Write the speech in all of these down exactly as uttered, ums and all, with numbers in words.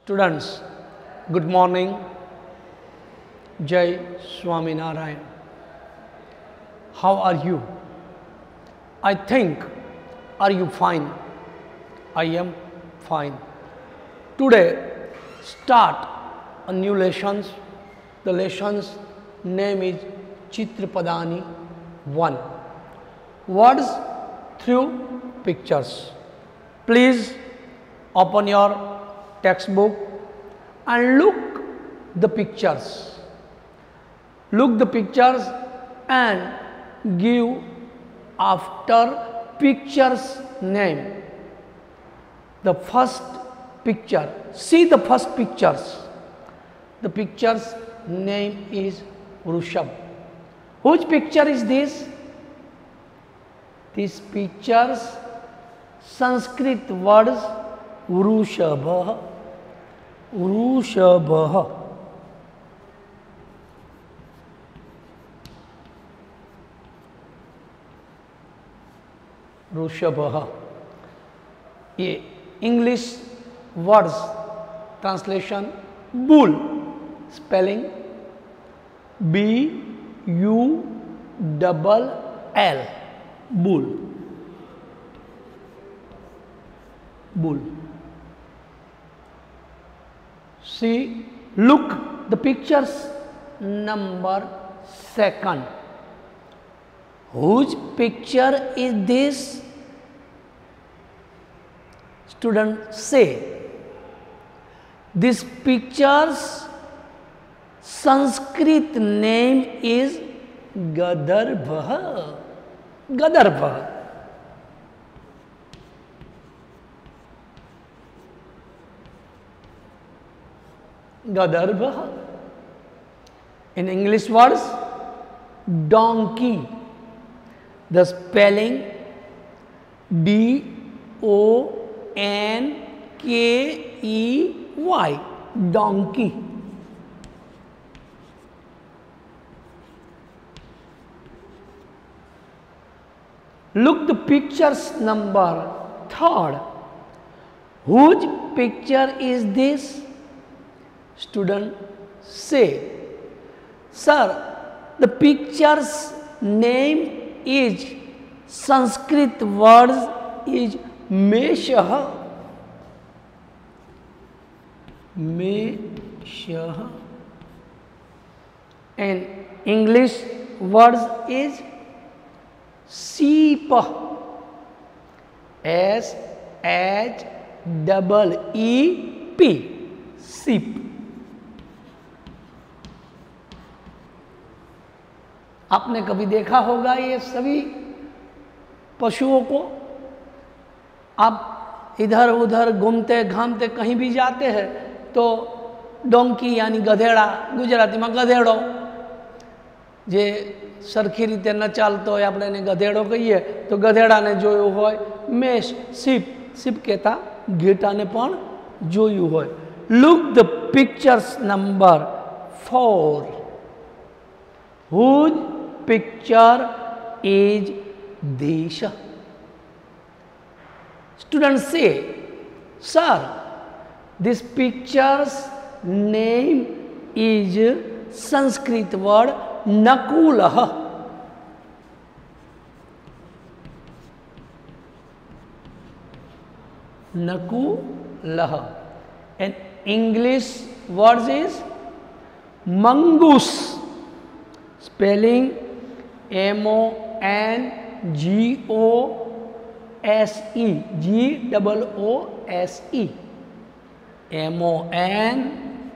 Students, good morning. Jai Swaminarayan. How are you? I think, are you fine? I am fine. Today, start a new lessons. The lessons name is Chitrapadani one. Words through pictures. Please open your textbook and look the pictures. Look the pictures and give after pictures name. The first picture. See the first pictures. The picture's name is Rushabh. Which picture is this? This picture's Sanskrit words Vrushabha. Vrushabha. Vrushabha. ये English words translation bull, spelling B U double L, bull. Bull. See, look the pictures number second. Whose picture is this? Student say. This picture's Sanskrit name is Gadarbha. Gadarbha. Gadarbha. In English words, donkey. The spelling D O N K E Y, donkey. Look the pictures number third. Whose picture is this? Student say. Sir, the picture's name is Sanskrit words is Meshah. Meshah. And English words is sheep. S H double E P. Sheep. आपने कभी देखा होगा ये सभी पशुओं को? आप इधर उधर घूमते घामते कहीं भी जाते हैं तो डोंकी यानी गधेड़ा, गुजराती में गधेड़ो, जे सरखी रीते न चालतो होय આપણે એને ગધેડો કહીએ તો ગધેડાને જોયું હોય, મેષ શીપ શીપ કહેતા ઘેટાને પણ જોયું હોય. Look the pictures number four. Whose picture is this? Students say, sir, this picture's name is Sanskrit word Nakulah. Nakulah. And English word is mongoose. Spelling M O N G O S E. G O O S E. M O N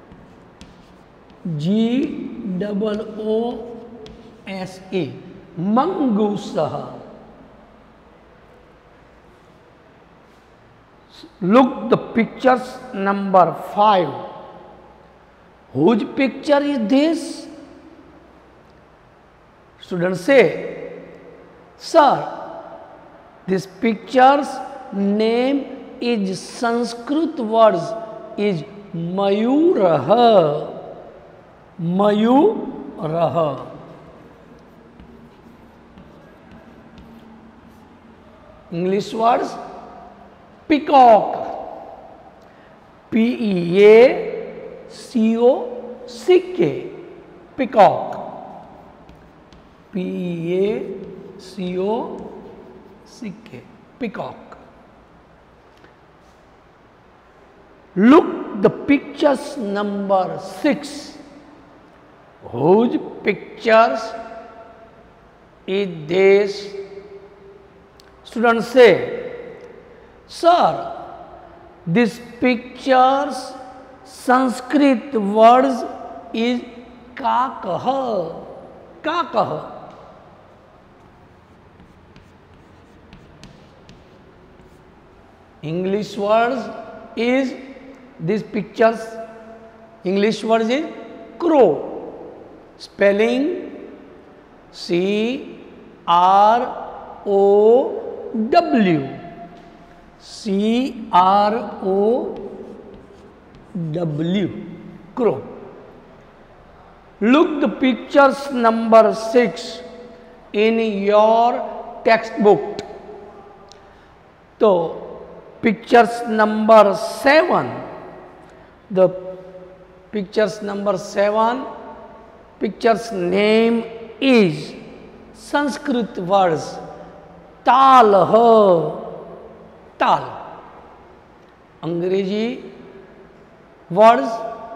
G O O S E. Mongoose. Look the pictures number five. Whose picture is this? Students say, sir, this picture's name is Sanskrit words is Mayuraha. Mayuraha. English words peacock. P E A C O C K, peacock. P E A C O C K, peacock. Look the pictures number six. Whose pictures is this? Students say, sir, this pictures Sanskrit words is kakah. Kakah. English words is these pictures. English words is crow. Spelling C R O W. C R O W. Crow. Look the pictures number six in your textbook. So, pictures number seven. The pictures number seven. Picture's name is Sanskrit words ताल ताल. अंग्रेजी words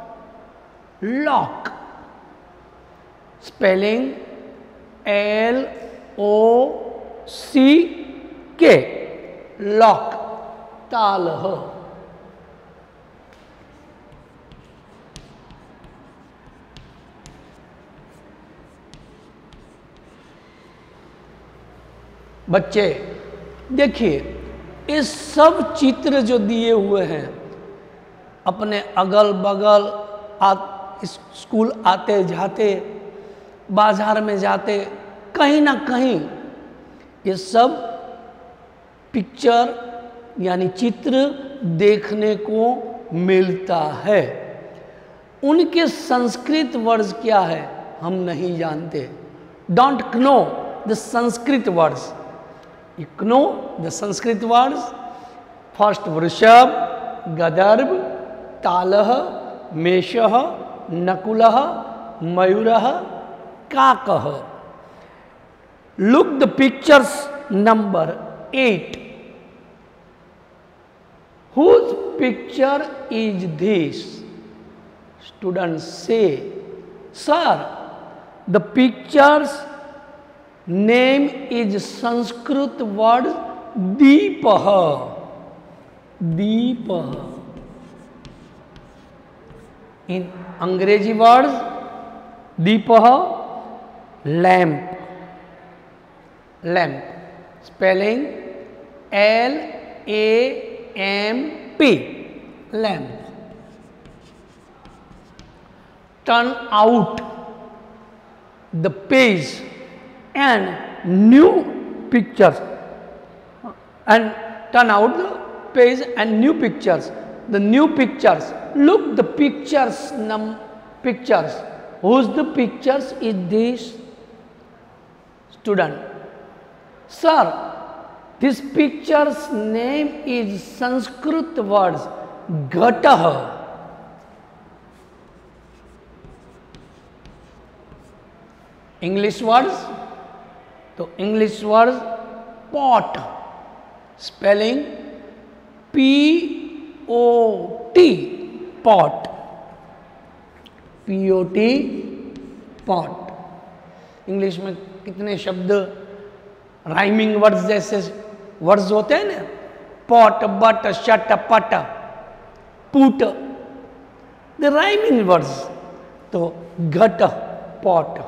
lock. Spelling L O C K, lock. ताल. बच्चे देखिए, ये सब चित्र जो दिए हुए हैं, अपने अगल बगल आ, स्कूल आते जाते, बाजार में जाते, कहीं ना कहीं ये सब पिक्चर यानी चित्र देखने को मिलता है. उनके संस्कृत वर्ड्स क्या है हम नहीं जानते. Don't know the Sanskrit words. You know the Sanskrit words. First Vrishab, Gadarbh, Talah, Meshah, Nakulah, Mayurah, Kakah. Look the pictures number eight. Whose picture is this? Students say, sir, the pictures name is Sanskrit word Deepah. Deepah. In Angrezi words, Deepah, lamp. Lamp. Spelling L A M P. Lamp. Turn out the page and new pictures, and turn out the page and new pictures. The new pictures. Look the pictures. Num pictures. Whose the pictures is this? Student. Sir, this picture's name is Sanskrit words Ghatah. English words. So English words pot. Spelling P O T. Pot. P O T. Pot. English में कितने शब्द rhyming words जैसे words होते हैं ना. Pot, but, shut, putt, put, the rhyming words. तो घट, pot.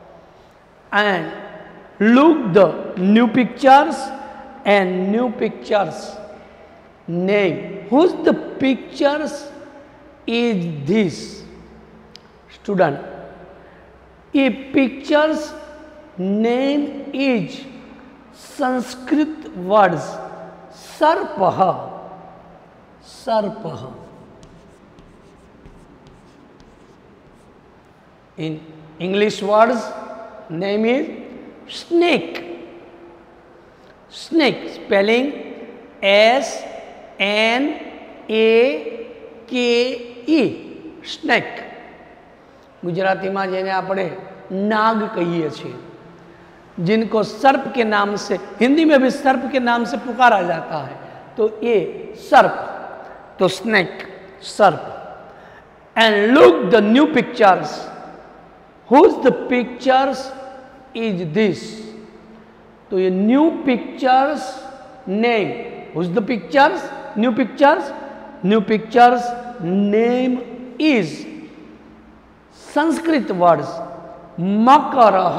And look the new pictures and new pictures name. Whose the pictures is this? Student. A picture's name is Sanskrit words Sarpah. Sarpah. In English words, name is snake. Snake. Spelling S N A કે ઈ snake गुजरातीમાં જેને આપણે नाग कहिए છીએ, जिनको सर्प के नाम से, हिंदी में भी सर्प के नाम से पुकारा जाता है, तो ये सर्प, तो स्नेक सर्प। And look the new pictures, whose the pictures is this, तो ये new pictures name, whose the pictures, new pictures, new pictures name is Sanskrit words मकरः,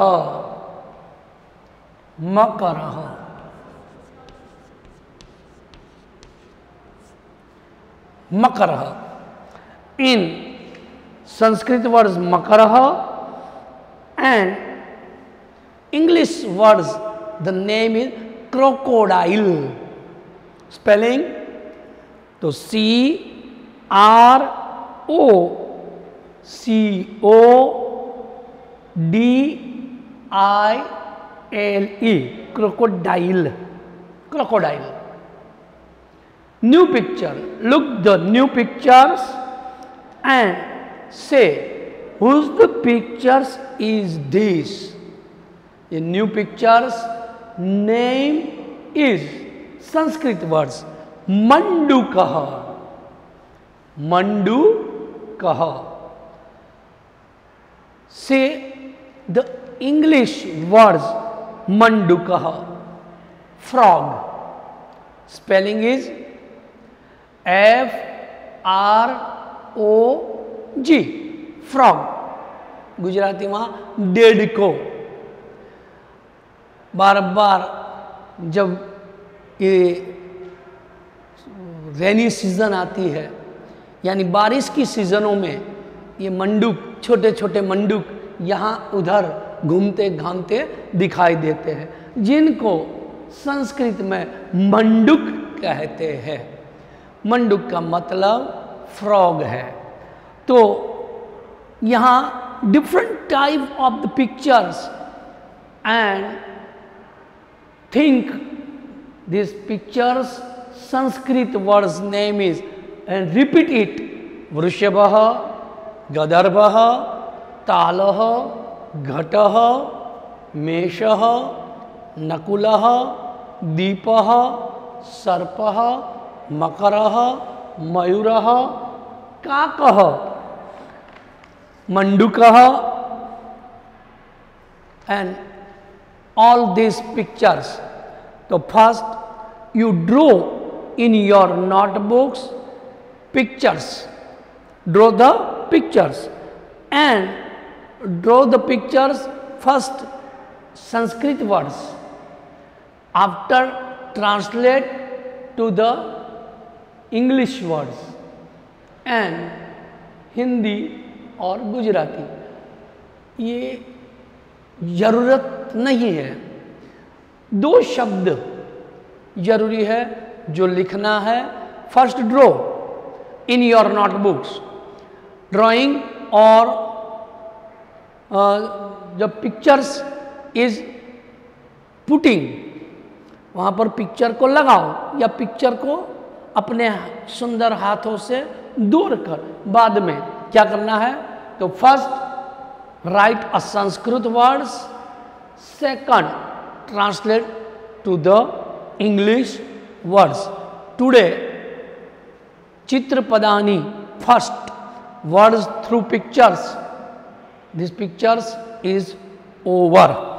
मकरः, मकरः। इन संस्कृत वर्ड्स मकरः and English words the name is crocodile. Spelling तो C R O C O D I L E, crocodile, crocodile. New picture, look the new pictures and say whose the pictures is this, ये new pictures name is Sanskrit words मंडूकः, मंडूकः। Say the English words मंडूकः, frog. Spelling is F R O G, frog. Gujarati में डेडको। बार बार जब ये rainy season आती है, यानी बारिश की सीजनों में, ये मंडूक, छोटे छोटे मंडूक यहाँ उधर घूमते घामते दिखाई देते हैं, जिनको संस्कृत में मंडूक कहते हैं। मंडूक का मतलब फ्रॉग है। तो यहाँ different type of the pictures and think this pictures Sanskrit words name is and repeat it, वृषभः, गदर्भः, तालः, घटः, मेषः, नकुलः, दीपः, सर्पः, मकरः, मयूरः, काकः, मंडूकः, एंड ऑल दिस पिक्चर्स। तो first you draw in your notebooks pictures, draw the pictures and draw the pictures first Sanskrit words, after translate to the English words and Hindi और गुजराती। ये ज़रूरत नहीं है, दो शब्द जरूरी है जो लिखना है। First draw in your notebooks, drawing और जब पिक्चर्स इज पुटिंग, वहाँ पर पिक्चर को लगाओ या पिक्चर को अपने सुंदर हाथों से दूर कर। बाद में क्या करना है, तो first write a Sanskrit words, second translate to the English words. Today चित्रपदानी, first words through pictures. These pictures is over.